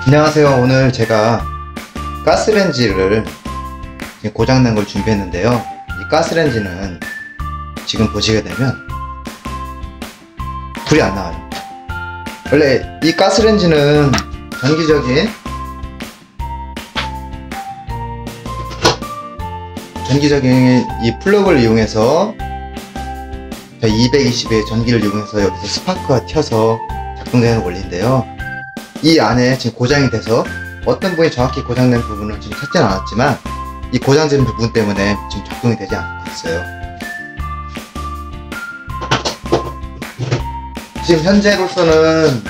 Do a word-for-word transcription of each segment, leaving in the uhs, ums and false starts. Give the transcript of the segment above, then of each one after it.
안녕하세요. 오늘 제가 가스레인지를 고장난 걸 준비했는데요. 이 가스레인지는 지금 보시게 되면 불이 안 나와요. 원래 이 가스레인지는 전기적인 전기적인 이 플러그를 이용해서 이백이십의 전기를 이용해서 여기서 스파크가 튀어서 작동되는 원리인데요. 이 안에 지금 고장이 돼서 어떤 부분이 정확히 고장된 부분을 지금 찾지는 않았지만 이 고장된 부분 때문에 지금 작동이 되지 않고 있어요. 지금 현재로서는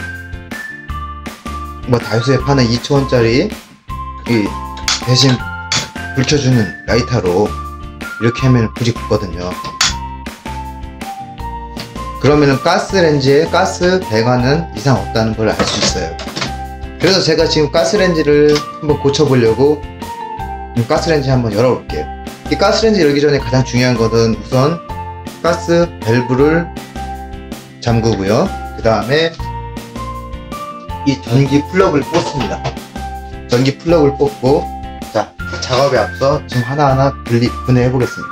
뭐 다이소에 파는 이천 원짜리 이 대신 불 켜주는 라이터로 이렇게 하면 불이 붙거든요. 그러면은 가스레인지에 가스 배관은 이상 없다는 걸 알 수 있어요. 그래서 제가 지금 가스레인지를 한번 고쳐보려고 가스레인지 한번 열어볼게요. 이 가스레인지 열기 전에 가장 중요한 것은 우선 가스 밸브를 잠그고요. 그 다음에 이 전기 플러그를 뽑습니다. 전기 플러그를 뽑고, 자, 작업에 앞서 지금 하나하나 분리, 분해해 보겠습니다.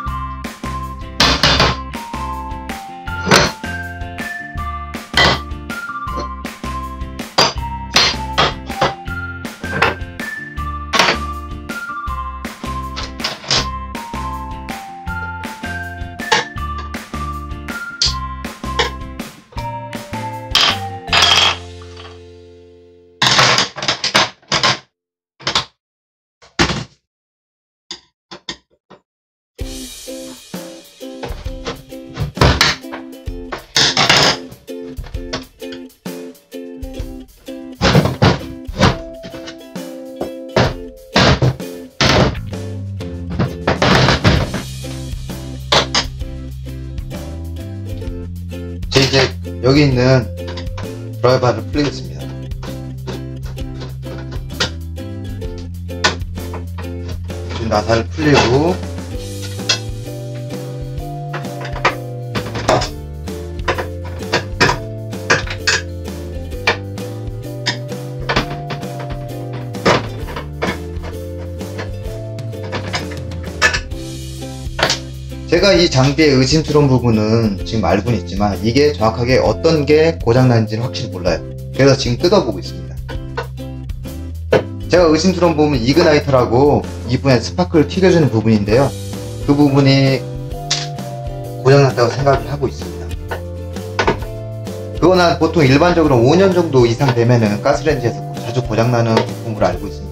이제 여기 있는 드라이버를 풀리겠습니다. 지금 나사를 풀리고, 제가 이 장비의 의심스러운 부분은 지금 알고는 있지만 이게 정확하게 어떤 게 고장난지는 확실히 몰라요. 그래서 지금 뜯어보고 있습니다. 제가 의심스러운 부분은 이그나이터라고 이 부분에 스파크를 튀겨주는 부분인데요. 그 부분이 고장났다고 생각을 하고 있습니다. 그거는 보통 일반적으로 오 년 정도 이상 되면은 가스레인지에서 자주 고장나는 부품으로 알고 있습니다.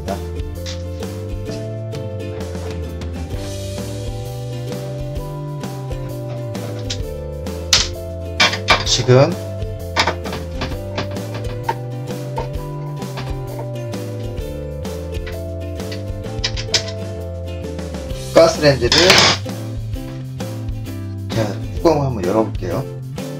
지금 가스레인지를 제가 뚜껑을 한번 열어볼게요.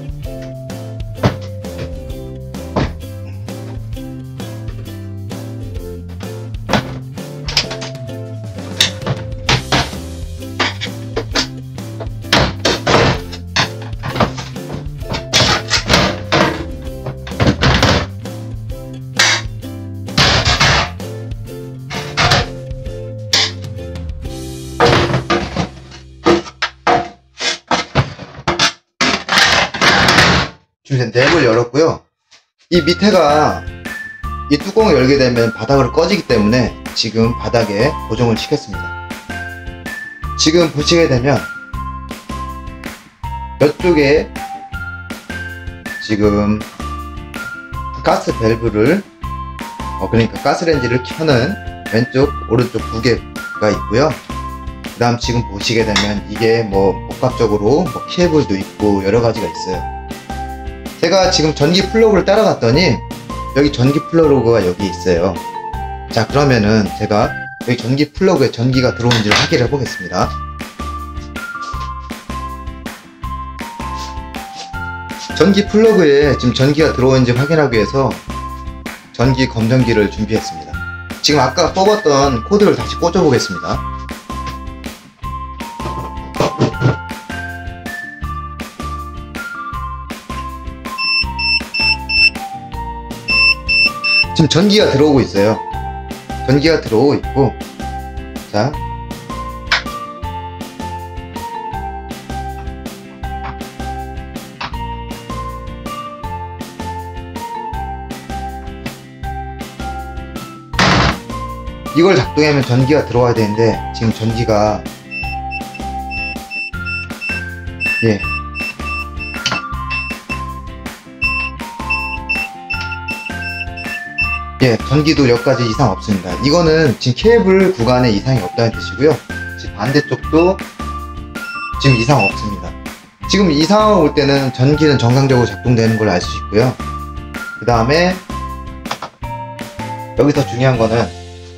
지금 냅을 열었고요. 이 밑에가 이 뚜껑을 열게 되면 바닥으로 꺼지기 때문에 지금 바닥에 고정을 시켰습니다. 지금 보시게 되면 이쪽에 지금 가스 밸브를 어 그러니까 가스레인지를 켜는 왼쪽 오른쪽 두 개가 있고요. 그 다음 지금 보시게 되면 이게 뭐 복합적으로 뭐 케이블도 있고 여러가지가 있어요. 제가 지금 전기 플러그를 따라갔더니 여기 전기 플러그가 여기 있어요. 자, 그러면은 제가 여기 전기 플러그에 전기가 들어오는지를 확인해 보겠습니다. 전기 플러그에 지금 전기가 들어오는지 확인하기 위해서 전기 검정기를 준비했습니다. 지금 아까 뽑았던 코드를 다시 꽂아 보겠습니다. 지금 전기가 들어오고 있어요. 전기가 들어오고 있고, 자, 이걸 작동하면 전기가 들어와야 되는데 지금 전기가 예 예, 전기도 여기까지 이상 없습니다. 이거는 지금 케이블 구간에 이상이 없다는 뜻이고요. 지금 반대쪽도 지금 이상 없습니다. 지금 이상이 올 때는 전기는 정상적으로 작동되는 걸 알 수 있고요. 그 다음에 여기서 중요한 거는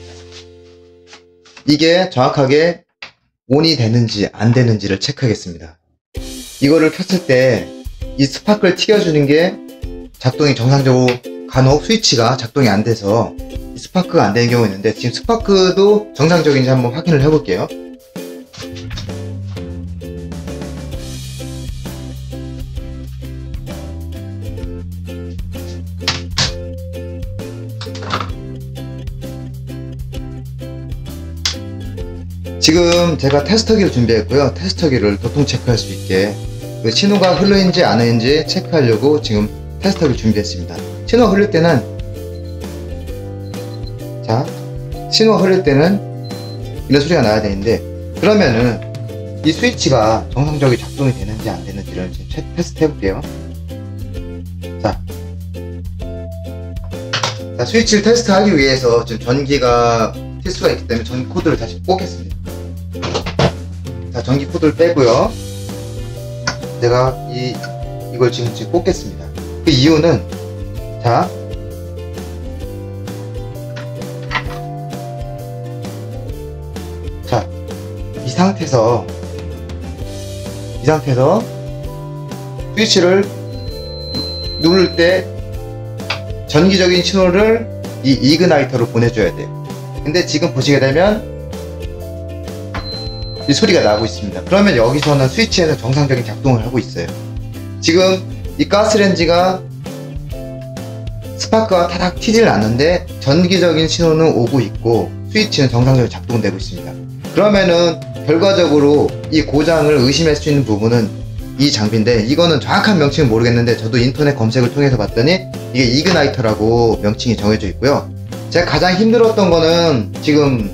이게 정확하게 온이 되는지 안 되는지를 체크하겠습니다. 이거를 켰을 때 이 스파크를 튀겨주는 게 작동이 정상적으로 간혹 스위치가 작동이 안 돼서 스파크가 안 되는 경우가 있는데 지금 스파크도 정상적인지 한번 확인을 해 볼게요. 지금 제가 테스터기를 준비했고요. 테스터기를 도통 체크할 수 있게 그 신호가 흐르는지 안 흐르는지 체크하려고 지금 테스터기를 준비했습니다. 신호가 흐를 때는 자 신호가 흐를 때는 이런 소리가 나야 되는데 그러면은 이 스위치가 정상적으로 작동이 되는지 안 되는지를 지금 테스트 해볼게요. 자, 자 스위치를 테스트하기 위해서 지금 전기가 필수가 있기 때문에 전기 코드를 다시 뽑겠습니다. 자, 전기 코드를 빼고요. 내가 이 이걸 지금 지금 뽑겠습니다. 그 이유는 자, 자, 이 상태에서 이 상태에서 스위치를 누를 때 전기적인 신호를 이 이그나이터로 보내줘야 돼요. 근데 지금 보시게 되면 이 소리가 나고 있습니다. 그러면 여기서는 스위치에서 정상적인 작동을 하고 있어요. 지금 이 가스렌지가 스파크가 타닥 튀질 않는데 전기적인 신호는 오고 있고 스위치는 정상적으로 작동되고 있습니다. 그러면은 결과적으로 이 고장을 의심할 수 있는 부분은 이 장비인데 이거는 정확한 명칭은 모르겠는데 저도 인터넷 검색을 통해서 봤더니 이게 이그나이터라고 명칭이 정해져 있고요. 제가 가장 힘들었던 거는 지금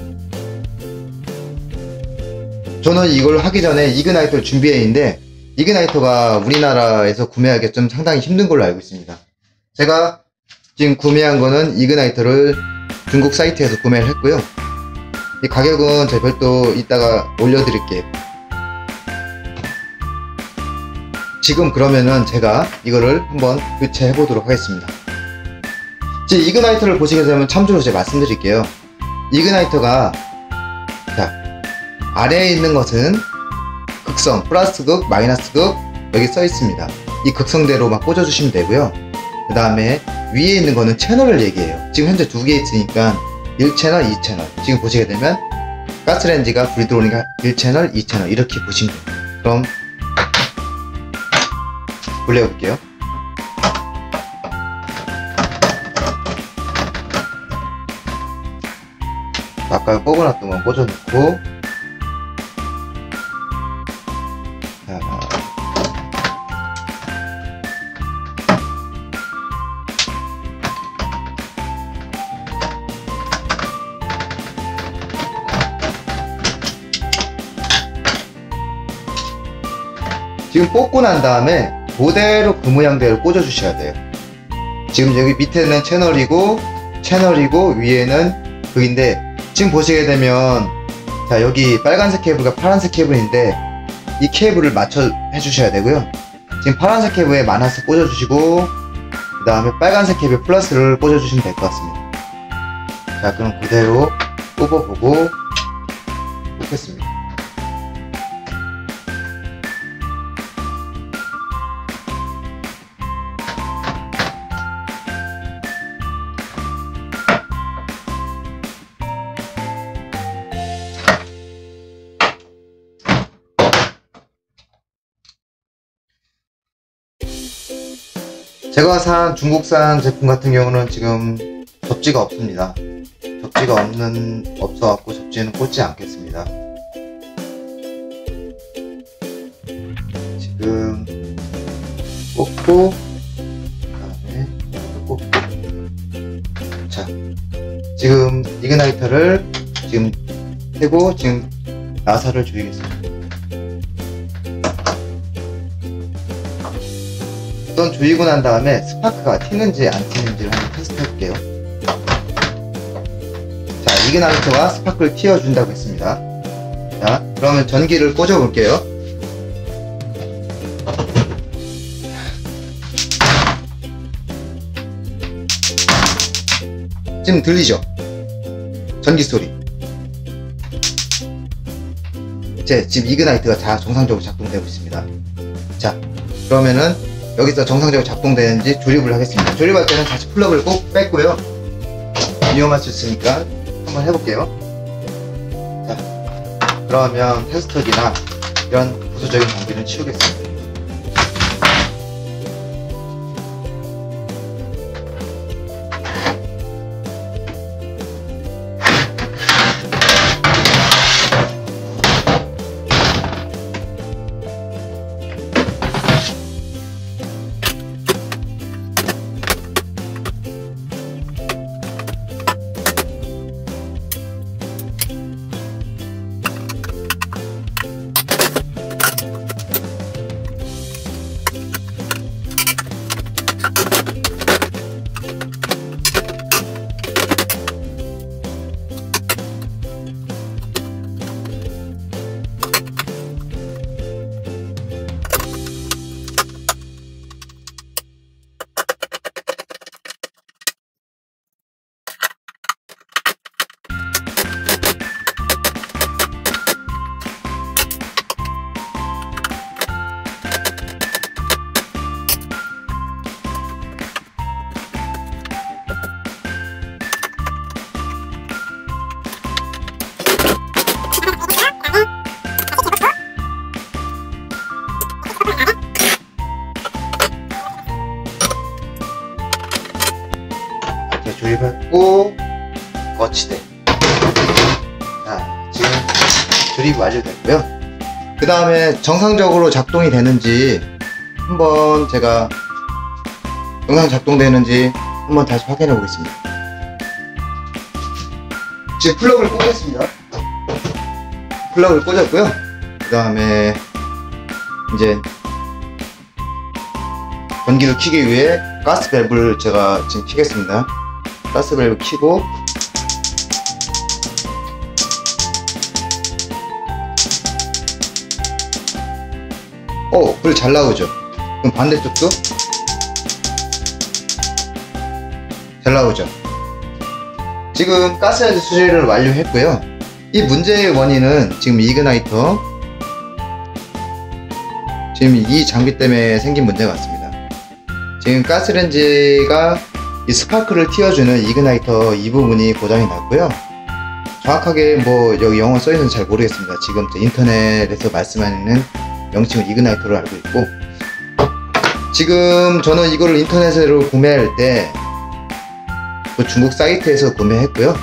저는 이걸 하기 전에 이그나이터를 준비해 있는데 이그나이터가 우리나라에서 구매하기 좀 상당히 힘든 걸로 알고 있습니다. 제가 지금 구매한 거는 이그나이터를 중국 사이트에서 구매를 했고요. 이 가격은 제가 별도 이따가 올려드릴게요. 지금 그러면은 제가 이거를 한번 교체해 보도록 하겠습니다. 제 이그나이터를 보시게 되면 참조로 제가 말씀드릴게요. 이그나이터가 자 아래에 있는 것은 극성, 플러스 극, 마이너스 극 여기 써 있습니다. 이 극성대로만 꽂아주시면 되고요. 그 다음에 위에 있는 거는 채널을 얘기해요. 지금 현재 두 개 있으니까 일 채널, 이 채널. 지금 보시게 되면 가스렌지가 불이 들어오니까 일 채널, 이 채널 이렇게 보시면 돼요. 그럼 돌려볼게요. 아까 뽑아놨던 건 꽂아놓고 자, 지금 뽑고 난 다음에 그대로 그 모양대로 꽂아 주셔야 돼요. 지금 여기 밑에는 채널이고 채널이고 위에는 그인데 지금 보시게 되면 자 여기 빨간색 케이블과 파란색 케이블인데 이 케이블을 맞춰 해주셔야 되고요. 지금 파란색 케이블에 마이너스 꽂아주시고 그 다음에 빨간색 케이블 플러스를 꽂아주시면 될 것 같습니다. 자 그럼 그대로 뽑아보고 뽑겠습니다. 제가 산 중국산 제품 같은 경우는 지금 접지가 없습니다. 접지가 없는 없어갖고 접지는 꽂지 않겠습니다. 지금 꽂고 그다음에 꽂고. 자, 지금 이그나이터를 지금 켜고 지금 나사를 조이겠습니다. 우선 조이고 난 다음에 스파크가 튀는지 안 튀는지를 한번 테스트 해볼게요. 자, 이그나이터와 스파크를 튀어준다고 했습니다. 자, 그러면 전기를 꽂아 볼게요. 지금 들리죠? 전기 소리. 제 지금 이그나이트가 다 정상적으로 작동되고 있습니다. 자, 그러면은 여기서 정상적으로 작동되는지 조립을 하겠습니다. 조립할 때는 다시 플러그를 꼭 뺐고요. 위험할 수 있으니까 한번 해볼게요. 자, 그러면 테스터기나 이런 부수적인 장비는 치우겠습니다. 조립했고 거치대. 자, 지금 조립이 완료됐고요. 그 다음에 정상적으로 작동이 되는지 한번 제가 영상 작동되는지 한번 다시 확인해 보겠습니다. 지금 플러그를 꽂았습니다. 플러그를 꽂았고요. 그 다음에 이제 전기를 켜기 위해 가스 밸브를 제가 지금 켜겠습니다. 가스 밸브 켜고 어, 불 잘 나오죠? 그럼 반대쪽도 잘 나오죠? 지금 가스레인지 수리를 완료했고요. 이 문제의 원인은 지금 이그나이터, 지금 이 장비 때문에 생긴 문제 같습니다. 지금 가스레인지가 이 스파크를 틔워주는 이그나이터 이 부분이 고장이 났고요. 정확하게 뭐 여기 영어 써있는지 잘 모르겠습니다. 지금 인터넷에서 말씀하는 명칭은 이그나이터로 알고 있고, 지금 저는 이거를 인터넷으로 구매할 때 그 중국 사이트에서 구매했고요.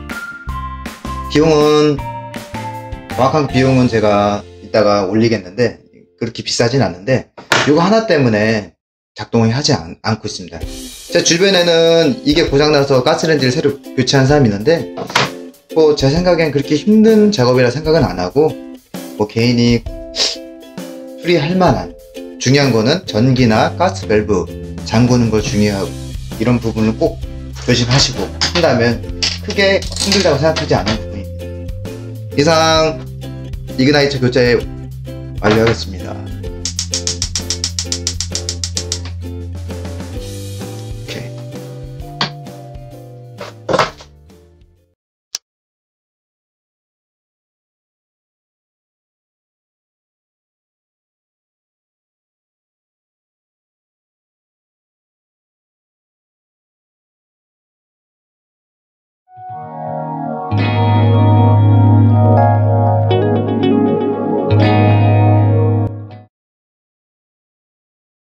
비용은, 정확한 비용은 제가 이따가 올리겠는데 그렇게 비싸진 않는데 이거 하나 때문에 작동을 하지 않, 않고 있습니다. 제 주변에는 이게 고장나서 가스레인지를 새로 교체한 사람이 있는데 뭐 제 생각엔 그렇게 힘든 작업이라 생각은 안 하고, 뭐 개인이 수리할 만한, 중요한 거는 전기나 가스 밸브 잠그는 걸 중요하고 이런 부분을 꼭 조심하시고 한다면 크게 힘들다고 생각하지 않는 부분입니다. 이상 이그나이터 교체 완료하겠습니다.